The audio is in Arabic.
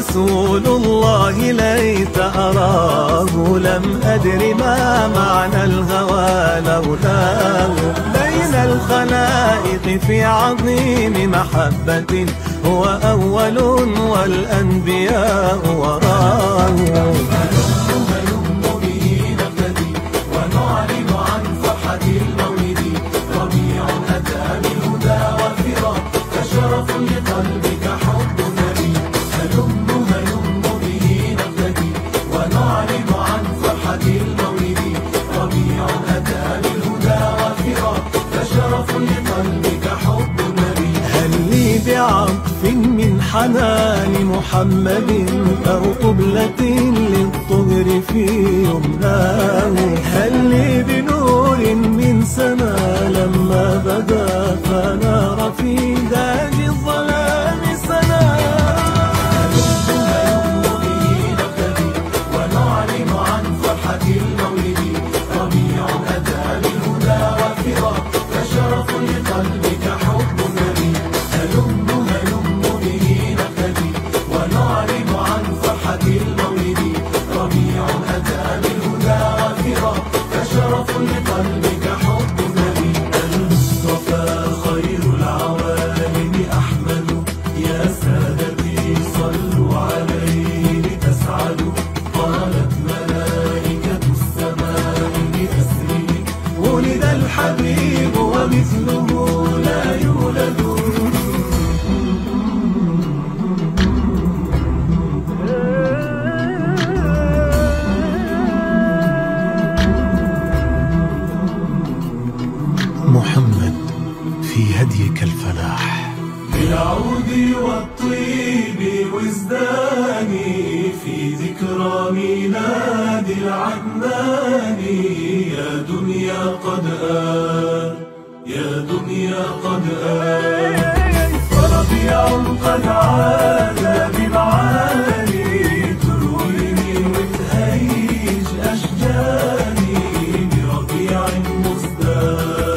رسول الله ليت أراه، لم أدر ما معنى الهوى لولاه. بين الخلائق في عظيم محبة، هو أول والأنبياء وراه. هلم به نقتدي ونعلن عن فرحة المولد، ربيع أتى بالهدى والفرا، فشرف لقلبك حب النبي. هلم به نقتدي ونعلن عن فرحة المولد، ربيع أتى بالهدى والفرا، فشرف لقلبك حب النبي. هل لي بعطف من حنان محمد، أو قبلة للطهر في يمناه؟ هل لي بنور من سما لما بدا، فنار في داج الظلام سناه؟ هلم به نقتدي ونعلن عن فرحة المولد، ربيع أتى بالهدى والفرا، فشرف لقلبك حب النبي. هلم به نقتدي ونعلن عن فرحة المولد، ربيع أتى بالهدى والفرا، فشرف لقلبك حب النبي. المصطفى خير العوالم أحمد، يا سادتي صلوا عليه لتسعدوا. قالت ملائكة السماء بأسره، ولد الحبيب ومثله لا يولد. محمد في هديك الفلاح. بالعود والطيب وزداني، في ذكرى ميلاد العدنان. يا دنيا قد آن، يا دنيا قد آن، فربيع قد عاد بمعاني، ترويني وتهيج أشجاني بربيع مزدان.